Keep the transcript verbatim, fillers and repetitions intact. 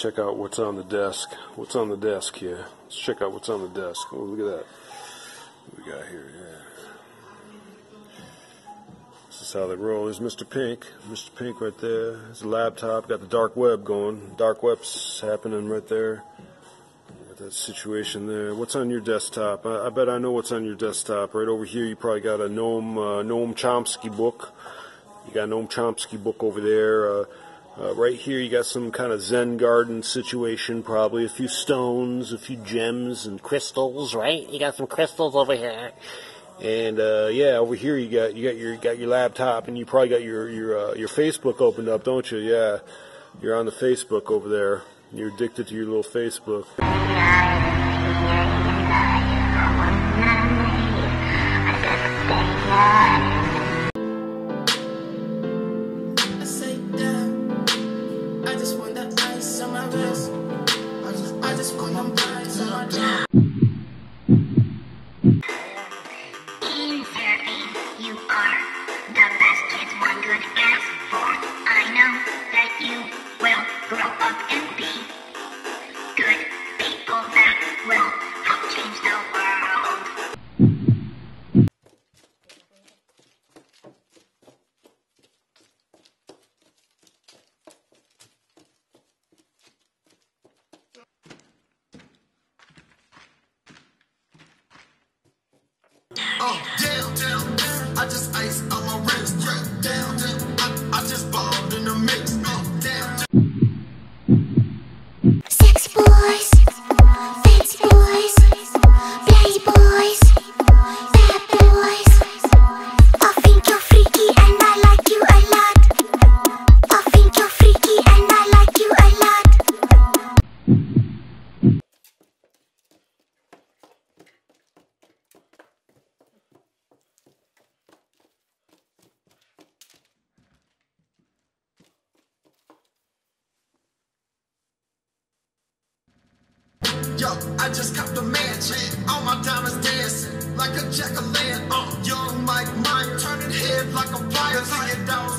check out what's on the desk. What's on the desk here? Let's check out what's on the desk. Oh, look at that. What we got here? Yeah. This is how they roll. There's Mister Pink. Mister Pink right there. There's a laptop. Got the dark web going. Dark web's happening right there. Got that situation there. What's on your desktop? I, I bet I know what's on your desktop. Right over here, you probably got a Noam uh, Noam Chomsky book. You got a Noam Chomsky book over there. Uh, Uh, right here you got some kind of Zen garden situation, probably a few stones, a few gems and crystals, right? You got some crystals over here, and uh, yeah, over here you got you got your got your laptop, and you probably got your your uh, your Facebook opened up, don't you? Yeah, you're on the Facebook over there. You're addicted to your little Facebook. Oh, damn, damn, I just ice on my wrist. Yeah, damn, damn, I, I just balled in the mix. Oh, damn, damn. Sex boys, fancy boys, play boys, bad boys. I think you're freaky and I like you a lot. I think you're freaky and I like you a lot. Yo, I just copped a mansion. All my diamonds dancing like a jack-o'-lantern. Uh, young Mike Mike turning head like a fire. Cause I get down